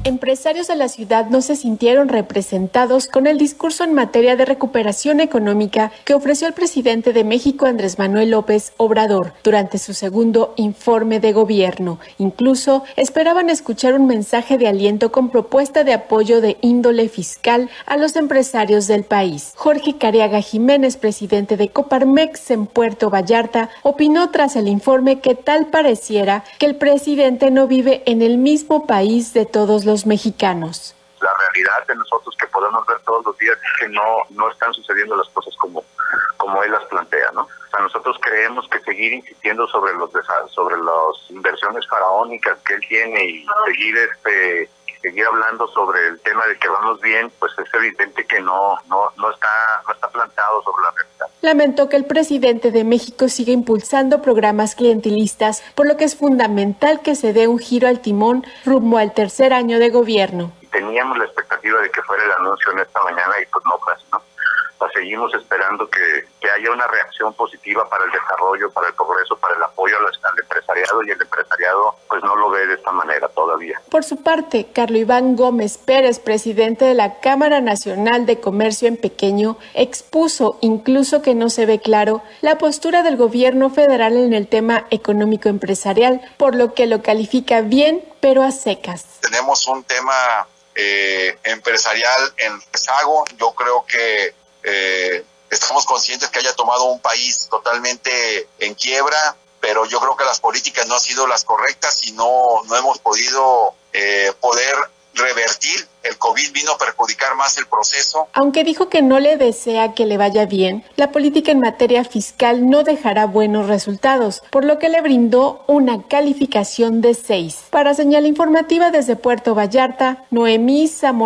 Empresarios de la ciudad no se sintieron representados con el discurso en materia de recuperación económica que ofreció el presidente de México, Andrés Manuel López Obrador, durante su segundo informe de gobierno. Incluso esperaban escuchar un mensaje de aliento con propuesta de apoyo de índole fiscal a los empresarios del país. Jorge Careaga Jiménez, presidente de Coparmex en Puerto Vallarta, opinó tras el informe que tal pareciera que el presidente no vive en el mismo país de todos los mexicanos. La realidad de nosotros que podemos ver todos los días es que no están sucediendo las cosas como él las plantea, ¿no? O sea, nosotros creemos que seguir insistiendo sobre las inversiones faraónicas que él tiene y seguir hablando sobre el tema de que vamos bien, pues es evidente que no está plantado sobre la realidad. Lamentó que el presidente de México siga impulsando programas clientelistas, por lo que es fundamental que se dé un giro al timón rumbo al tercer año de gobierno. Teníamos la expectativa de que fuera el anuncio en esta mañana y pues no fue así, ¿no? Seguimos esperando que haya una reacción positiva para el desarrollo, para el progreso, para el apoyo al empresariado, y el empresariado pues no lo ve de esta manera todavía. Por su parte, Carlos Iván Gómez Pérez, presidente de la Cámara Nacional de Comercio en Pequeño, expuso incluso que no se ve claro la postura del gobierno federal en el tema económico empresarial, por lo que lo califica bien, pero a secas. Tenemos un tema empresarial en rezago. Yo creo que estamos conscientes que haya tomado un país totalmente en quiebra, pero yo creo que las políticas no han sido las correctas y no hemos podido poder revertir. El COVID vino a perjudicar más el proceso. Aunque dijo que no le desea que le vaya bien, la política en materia fiscal no dejará buenos resultados, por lo que le brindó una calificación de 6. Para Señal Informativa desde Puerto Vallarta, Noemí Zamora.